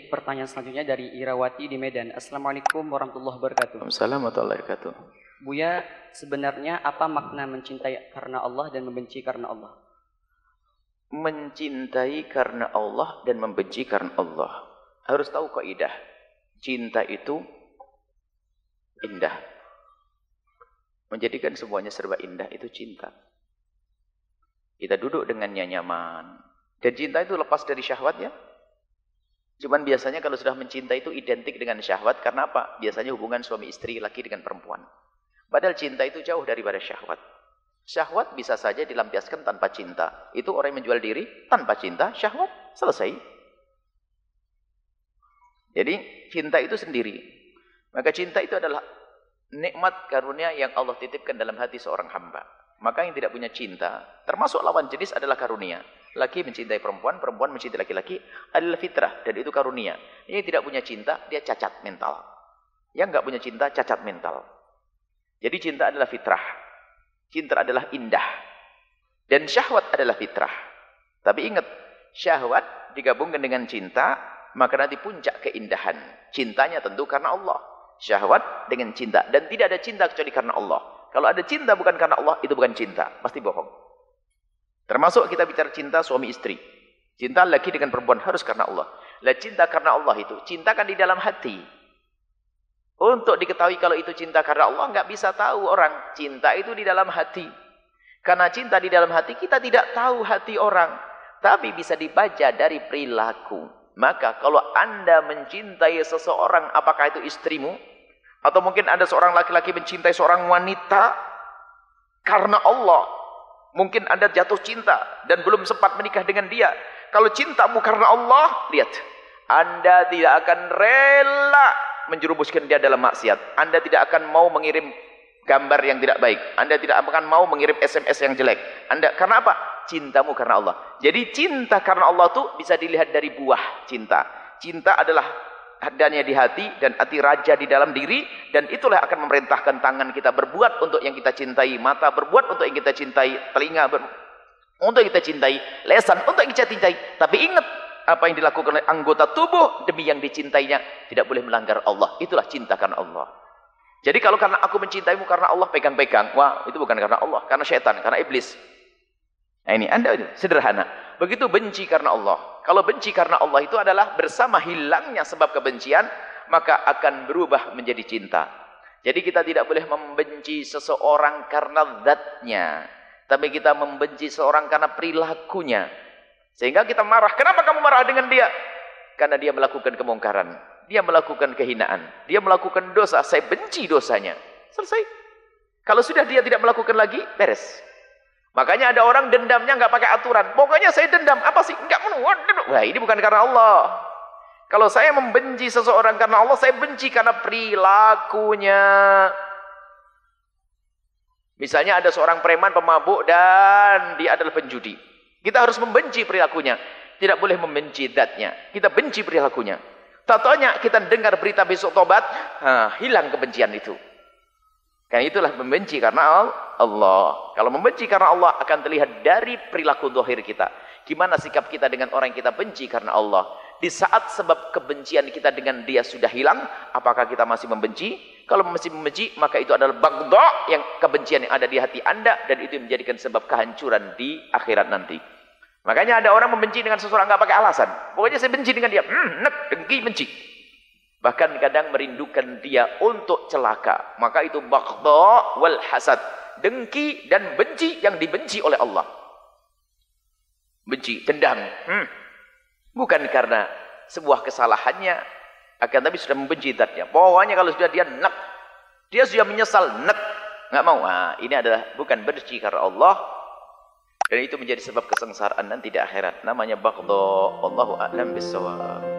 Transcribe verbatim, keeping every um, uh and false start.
Baik, pertanyaan selanjutnya dari Irawati di Medan. Assalamualaikum warahmatullahi wabarakatuh. Waalaikumsalam warahmatullahi wabarakatuh. Buya, sebenarnya apa makna mencintai karena Allah dan membenci karena Allah? Mencintai karena Allah dan membenci karena Allah. Harus tahu kaidah. Cinta itu indah. Menjadikan semuanya serba indah itu cinta. Kita duduk dengannya nyaman. Dan cinta itu lepas dari syahwat ya. Cuman biasanya kalau sudah mencinta itu identik dengan syahwat. Karena apa? Biasanya hubungan suami istri, laki dengan perempuan. Padahal cinta itu jauh daripada syahwat. Syahwat bisa saja dilampiaskan tanpa cinta. Itu orang yang menjual diri tanpa cinta, syahwat selesai. Jadi cinta itu sendiri. Maka cinta itu adalah nikmat karunia yang Allah titipkan dalam hati seorang hamba. Maka yang tidak punya cinta, termasuk lawan jenis adalah karunia. Laki mencintai perempuan, perempuan mencintai laki-laki adalah fitrah dan itu karunia. Yang tidak punya cinta, dia cacat mental. Yang enggak punya cinta, cacat mental. Jadi cinta adalah fitrah. Cinta adalah indah. Dan syahwat adalah fitrah. Tapi ingat, syahwat digabungkan dengan cinta, maka nanti puncak keindahan. Cintanya tentu karena Allah. Syahwat dengan cinta. Dan tidak ada cinta kecuali karena Allah. Kalau ada cinta bukan karena Allah, itu bukan cinta. Pasti bohong. Termasuk kita bicara cinta suami istri. Cinta laki dengan perempuan harus karena Allah. Lah cinta karena Allah itu, cinta kan di dalam hati. Untuk diketahui kalau itu cinta karena Allah, enggak bisa tahu orang. Cinta itu di dalam hati. Karena cinta di dalam hati, kita tidak tahu hati orang. Tapi bisa dibaca dari perilaku. Maka kalau Anda mencintai seseorang, apakah itu istrimu? Atau mungkin ada seorang laki-laki mencintai seorang wanita karena Allah. Mungkin Anda jatuh cinta dan belum sempat menikah dengan dia. Kalau cintamu karena Allah, lihat. Anda tidak akan rela menjerumuskan dia dalam maksiat. Anda tidak akan mau mengirim gambar yang tidak baik. Anda tidak akan mau mengirim S M S yang jelek. Anda karena apa? Cintamu karena Allah. Jadi cinta karena Allah itu bisa dilihat dari buah cinta. Cinta adalah adanya di hati dan hati raja di dalam diri, dan itulah akan memerintahkan tangan kita berbuat untuk yang kita cintai, mata berbuat untuk yang kita cintai, telinga ber untuk yang kita cintai, lesan untuk yang kita cintai. Tapi ingat, apa yang dilakukan oleh anggota tubuh demi yang dicintainya tidak boleh melanggar Allah. Itulah cinta karena Allah. Jadi kalau karena aku mencintaimu karena Allah pegang-pegang, wah itu bukan karena Allah, karena syaitan, karena iblis. Nah ini Anda sederhana. Begitu benci karena Allah. Kalau benci karena Allah itu adalah bersama hilangnya sebab kebencian, maka akan berubah menjadi cinta. Jadi kita tidak boleh membenci seseorang karena zatnya, tapi kita membenci seseorang karena perilakunya. Sehingga kita marah. Kenapa kamu marah dengan dia? Karena dia melakukan kemungkaran, dia melakukan kehinaan, dia melakukan dosa, saya benci dosanya. Selesai. Kalau sudah dia tidak melakukan lagi, beres. Makanya ada orang dendamnya nggak pakai aturan. Pokoknya saya dendam. Apa sih? Nggak mau. Wah, ini bukan karena Allah. Kalau saya membenci seseorang karena Allah, saya benci karena perilakunya. Misalnya ada seorang preman pemabuk dan dia adalah penjudi. Kita harus membenci perilakunya. Tidak boleh membenci zatnya. Kita benci perilakunya. Tatonya kita dengar berita besok tobat, nah, hilang kebencian itu. Karena itulah membenci karena Allah. Kalau membenci karena Allah akan terlihat dari perilaku zahir kita. Gimana sikap kita dengan orang yang kita benci karena Allah. Di saat sebab kebencian kita dengan dia sudah hilang, apakah kita masih membenci? Kalau masih membenci, maka itu adalah baghdha, yang kebencian yang ada di hati Anda, dan itu menjadikan sebab kehancuran di akhirat nanti. Makanya ada orang membenci dengan seseorang nggak pakai alasan. Pokoknya saya benci dengan dia. Hmm, nek, dengki, benci. Bahkan kadang merindukan dia untuk celaka. Maka itu baghdha wal hasad. Dengki dan benci yang dibenci oleh Allah. Benci, dendam. Hmm. Bukan karena sebuah kesalahannya, akan tapi sudah membenci zatnya. Pokoknya kalau sudah dia nek, dia sudah menyesal, nek, nggak mau. Nah, ini adalah bukan benci karena Allah. Dan itu menjadi sebab kesengsaraan nanti di akhirat. Namanya baghdha. Wallahu a'lam bissawab.